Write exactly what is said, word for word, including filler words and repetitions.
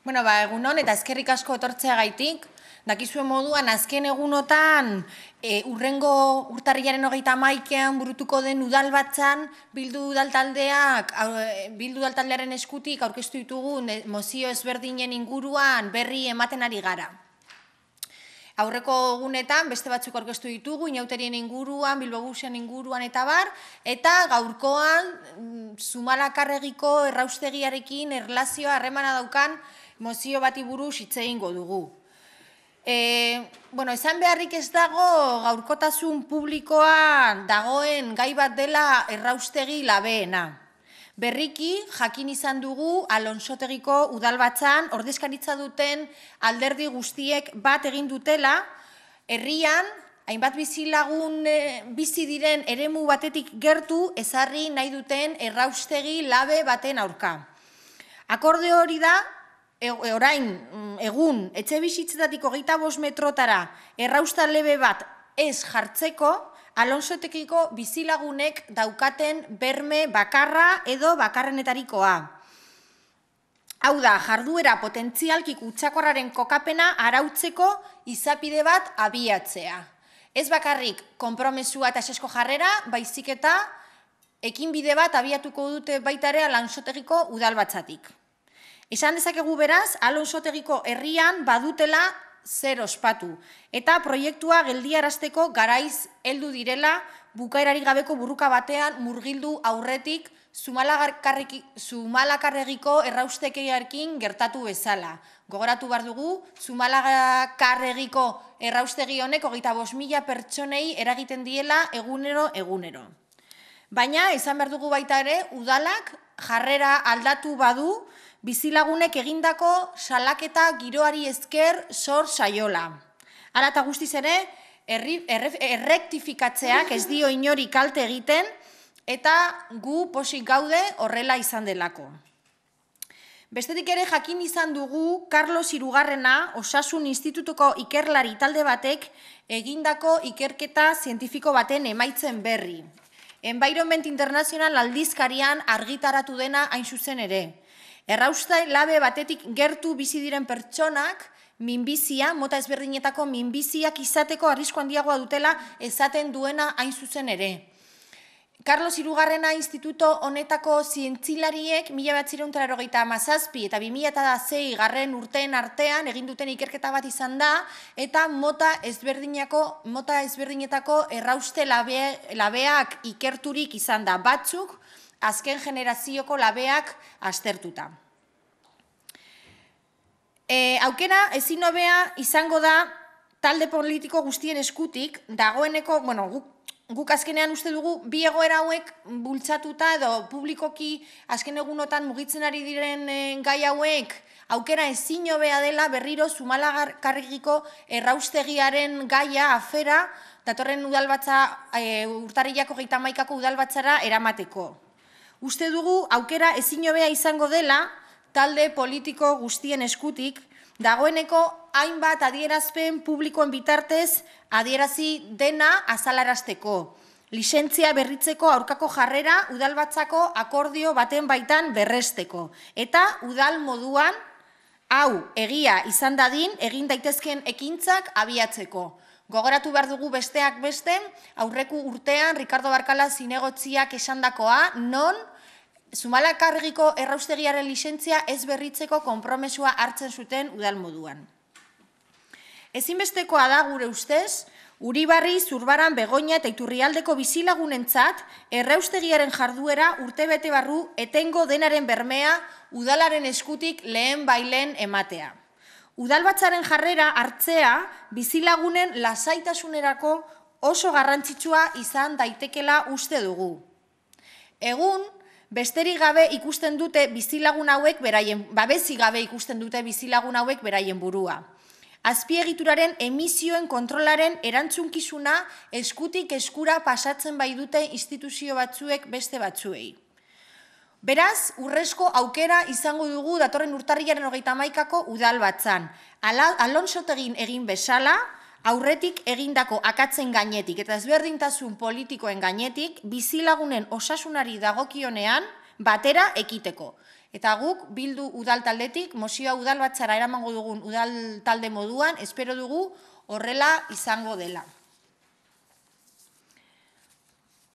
Bueno, ba, egunon eta eskerrik asko etortzeagaitik. Dakizuen moduan, azken egunotan, e, urrengo urtarrilaren hogeita hamaikean burutuko den udalbatzan, bildu udaltaldeak, bildu udaltaldearen eskutik aurkeztu ditugun mozio ezberdinen inguruan berri ematen ari gara. Aurreko egunetan, beste batzuk aurkeztu ditugu, inauterien inguruan, Bilbobusen inguruan eta bar, eta gaurkoan, Zumalakarregiko erraustegiarekin erlazioa harremana daukan mozio bati buruz hitz egingo dugu. E, bueno, esan beharrik ez dago gaurkotasun publikoa dagoen gai bat dela erraustegi labeena. Berriki, jakin izan dugu Alonsotegiko udalbatzan ordezkaritza duten alderdi guztiek bat egin dutela, herrian, hainbat bizilagun bizi diren eremu batetik gertu ezarri nahi duten erraustegi labe baten aurka. Akorde hori da, orain, egun, etxe bizitzetatik hogeita bost metrotara errausta lebe bat ez jartzeko, Alonsotegiko bizilagunek daukaten berme bakarra edo bakarrenetarikoa. Hau da, jarduera potentzialki kutsakorraren kokapena arautzeko izapide bat abiatzea. Ez bakarrik konpromesua eta esesko jarrera, baizik eta ekinbide bat abiatuko dute baita ere Alonsotegiko udalbatzatik. Esan dezakegu beraz, Alonsotegiko herrian badutela zer ospatu, eta proiektua geldiarazteko garaiz heldu direla bukaerarik gabeko burruka batean murgildu aurretik Zumalakarregiko erraustegiarekin gertatu bezala. Gogoratu behar dugu, Zumalakarregiko erraustegi honek hogeita bost mila pertsonei eragiten diela egunero egunero. Baina, esan behar dugu baita ere, udalak jarrera aldatu badu, bizilagunek egindako salaketa giroari esker sor saiola. Hala eta guztiz ere, errektifikatzeak ez dio inori kalte egiten, eta gu posik gaude horrela izan delako. Bestetik ere jakin izan dugu Carlos Hirugarrena Osasun Institutuko ikerlari talde batek egindako ikerketa zientifiko baten emaitzen berri. Environment International aldizkarian argitaratu dena hain zuzen ere. Errausta labe batetik gertu bizi diren pertsonak minbizia, mota ezberdinetako minbiziak izateko arrisku handiagoa dutela esaten duena hain zuzen ere. Carlos Hirugarrena Instituto honetako zientzilariek mila bederatziehun eta laurogeita hamazazpi eta bi mila sei garren urteen artean egin duten ikerketa bat izan da, eta mota ezberdinetako mota ezberdinetako errauste labeak ikerturik izan da, batzuk azken generazioko labeak aztertuta. E, aukera ezin hobea izango da talde politiko guztien eskutik, dagoeneko, bueno, guk, guk azkenean uste dugu, bi egoera hauek bultzatuta edo publikoki azken egunotan mugitzen ari diren gai hauek, aukera ezin hobea dela berriro Zumalakarregiko erraustegiaren gaia, afera, datorren udalbatza, e, urtarrilako hogeita hamaikako udalbatzara eramateko. Uste dugu aukera ezin hobea izango dela talde politiko guztien eskutik, dagoeneko hainbat adierazpen publikoen bitartez adierazi dena azalarazteko. Lizentzia berritzeko aurkako jarrera udalbatzako akordio baten baitan berresteko. Eta udal moduan, hau egia izan dadin, egin daitezken ekintzak abiatzeko. Gogoratu behar dugu besteak beste, aurreku urtean Ricardo Barkala zinegotziak esandakoa, non Zumalakarregiko erraustegiaren lizentzia ez berritzeko konpromesua hartzen zuten udal moduan. Ezinbestekoa da gure ustez, Uribarri, Zurbaran, Begoña eta Iturrialdeko bizilagunentzat erraustegiaren jarduera urtebete barru etengo denaren bermea udalaren eskutik lehen bailen ematea. Udalbatzaren jarrera hartzea bizilagunen lasaitasunerako oso garrantzitsua izan daitekela uste dugu. Egun, besterik gabe ikusten dute bizilagun hauek beraien, babesi gabe ikusten dute bizilagun hauek beraien burua. Azpiegituraren emisioen kontrolaren erantzunkizuna eskutik eskura pasatzen bai dute instituzio batzuek beste batzuei. Beraz, urrezko aukera izango dugu datorren urtarrilaren hogeita hamaikako udalbatzan. Alonsotegin egin bezala, aurretik egindako akatzen gainetik eta ezberdintasun politikoen gainetik bizilagunen osasunari dagokionean batera ekiteko. Eta guk bildu udal taldetik, mozioa udal batzara eramango dugun udal talde moduan, espero dugu horrela izango dela.